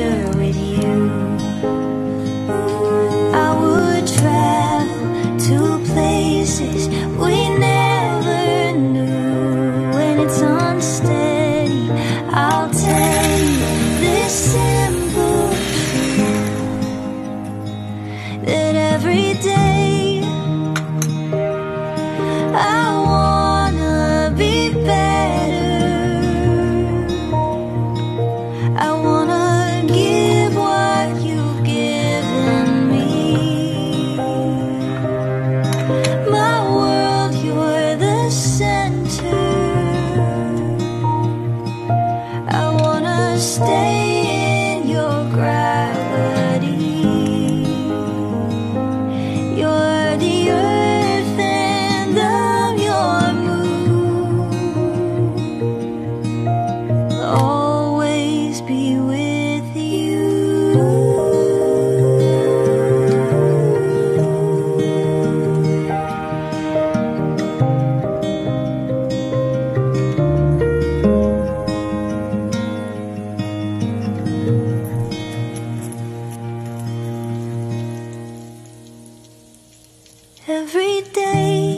future with you. I would travel to places we never knew. When it's unsteady, I'll tell you this simple truth, that every day I wanna be better. I wanna give what you've given me. My world, you're the center. I wanna stay in your gravity. You're the earth and I'm your moon. Always be with you. Every day